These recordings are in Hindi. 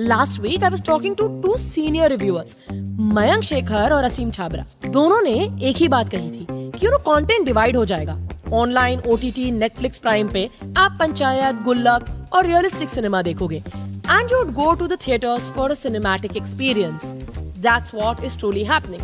Last week I was talking to two senior reviewers, Mayank Shekhar और असीम छाबरा। दोनों ने एक ही बात कही थी कि कंटेंट डिवाइड हो जाएगा। ऑनलाइन, ओटीटी, नेटफ्लिक्स प्राइम पे आप पंचायत, गुल्लक और रियलिस्टिक सिनेमा देखोगे and you would go to the theatres for a cinematic experience. That's what is truly happening.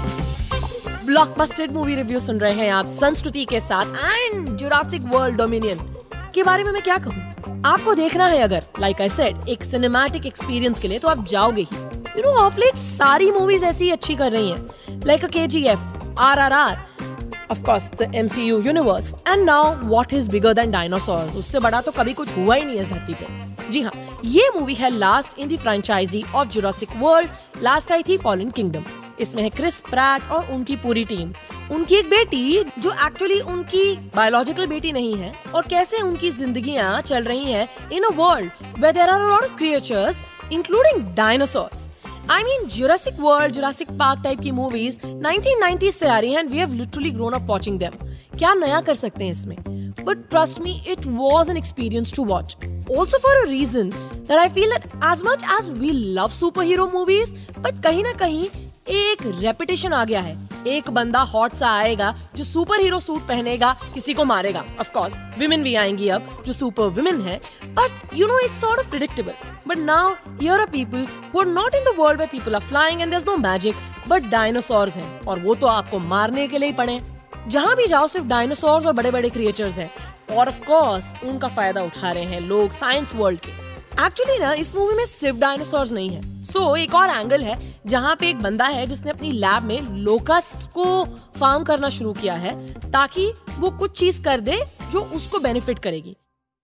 Blockbuster movie review सुन रहे हैं आप संस्कृति के साथ एंड जुरासिक वर्ल्ड डोमिनियन के बारे में मैं क्या कहूँ। आपको देखना है अगर, लाइक आई सेड, एक सिनेमैटिक एक्सपीरियंस के लिए तो आप जाओगे ही। ऑफ लेट सारी मूवीज ऐसी अच्छी कर रही हैं, like KGF, RRR, of course the MCU universe, and now what is bigger than dinosaurs? उससे बड़ा तो कभी कुछ हुआ ही नहीं है इस धरती पे। जी हाँ, ये मूवी है last in the franchise of Jurassic World. Last आई थी फॉलन किंगडम। इसमें है क्रिस प्रैट और उनकी पूरी टीम, उनकी एक बेटी जो एक्चुअली उनकी बायोलॉजिकल बेटी नहीं है, और कैसे उनकी जिंदगियां चल रही हैं in a world where there are a lot of creatures including dinosaurs. I mean, Jurassic World, Jurassic Park type की मूवीज 1990s से आ रही हैं and we have literally grown up watching them. क्या नया कर सकते हैं इसमें? But trust me, it was an experience to watch. Also for a reason that I feel that as much as we love superhero movies, but कहीं ना कहीं एक रेपिटेशन आ गया है। एक बंदा हॉट सा आएगा जो सुपर हीरो सूट पहनेगा, किसी को मारेगा। ऑफ कोर्स विमेन भी आएंगी अब जो सुपर विमेन है, but it's sort of predictable. But now here are people who are not in the world where people are flying and there is no magic, but dinosaurs हैं, और वो तो आपको मारने के लिए ही पड़े। जहां भी जाओ सिर्फ डायनासोर्स और बड़े बड़े क्रिएचर्स हैं, और ऑफ कोर्स उनका फायदा उठा रहे हैं लोग साइंस वर्ल्ड के। एक्चुअली ना इस मूवी में सिर्फ डायनासोर्स नहीं है। एक और एंगल है जहाँ पे एक बंदा है जिसने अपनी लैब में लोकस्ट को फार्म करना शुरू किया है ताकि वो कुछ चीज कर दे जो उसको बेनिफिट करेगी।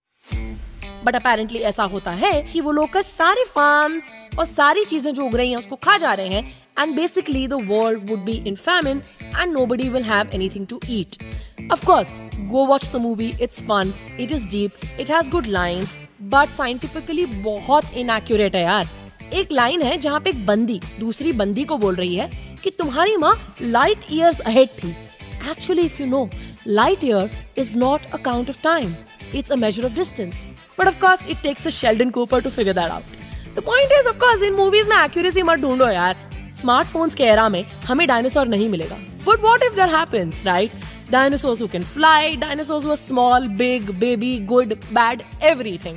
बट अपेरेंटली ऐसा होता है कि वो लोकस्ट सारे फार्म्स और सारी चीजें जो उग रही हैं उसको खा जा रहे हैं, and basically the world would be in famine and nobody will have anything to eat. Of course go watch the movie, it's fun, it is deep, it has good lines, but scientifically बहुत इनएक्यूरेट है यार। एक लाइन है जहाँ पे एक बंदी दूसरी बंदी को बोल रही है कि तुम्हारी माँ लाइट ईयर्स अहेड थी। Actually if you know, light year is not a count of time, it's a measure of distance. But of course it takes a Sheldon Cooper to figure that out. The point is, of course in movies में एक्यूरेसी मत ढूंढो यार। स्मार्टफोन्स के एरा में हमें डायनासोर नहीं मिलेगा, but what if that happens, right? Dinosaurs who can fly, dinosaurs who are small, big, baby, good, bad, everything.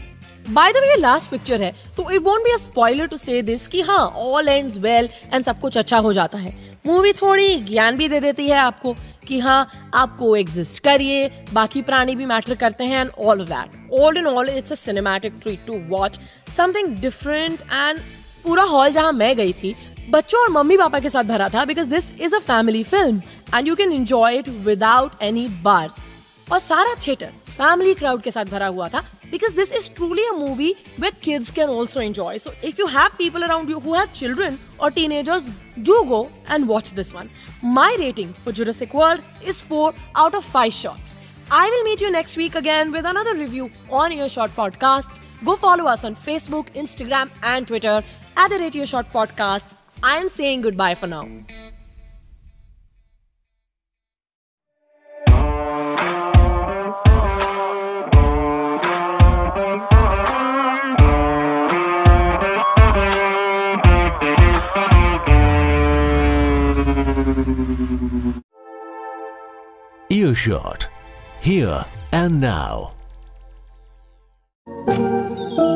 By the way, last picture है तो it won't be a spoiler to say this कि हाँ all ends well and सब कुछ अच्छा हो जाता है। मूवी थोड़ी ज्ञान भी दे देती है आपको कि हाँ आपको एग्जिस्ट करिए, बाकी प्राणी भी मैटर करते हैं, and all of that. All in all, it's a cinematic treat to watch, something different, and पूरा हॉल जहाँ मैं गई थी बच्चों और मम्मी पापा के साथ भरा था, because this is a family film and you can enjoy it without any bars. और सारा थिएटर फैमिली क्राउड के साथ भरा हुआ था, because this is truly a movie where kids can also enjoy. So if you have people around you who have children और teenagers, do go and watch this one. My rating for Jurassic World is 4 out of 5 shots. I will meet you next week again with another review on Earshot Podcast. Go follow us on Facebook, Instagram, and Twitter at @Earshot Podcast. I am saying goodbye for now. Earshot, here and now.